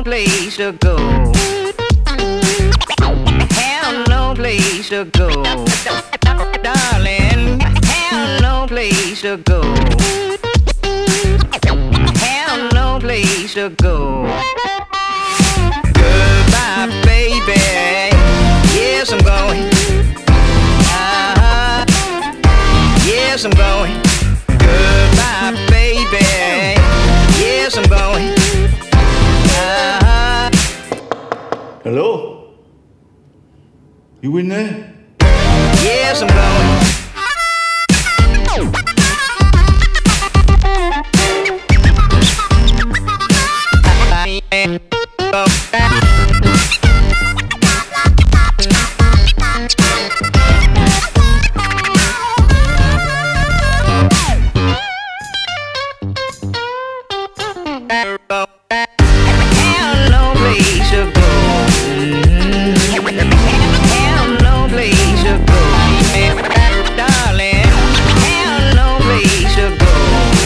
no place to go. Have no place to go. Darling, have no place to go. Have no place to go. Goodbye, baby. Yes, I'm going. Yes, I'm going. Goodbye, baby. Yes, I'm going. Hello? You in there? Yes, I'm going. Have no place to go. Have no place to go. Darling, have no place to go.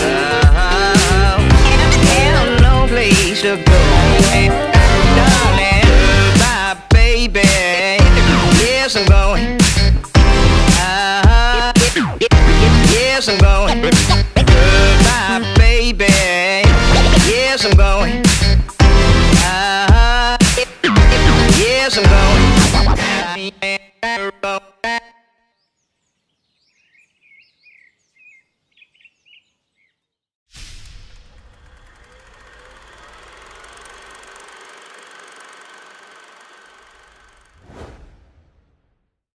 Have no place to go. Darling, goodbye, baby. Yes, I'm going. Yes, I'm going. Goodbye, baby. Yes, I'm going. Yes, I'm going.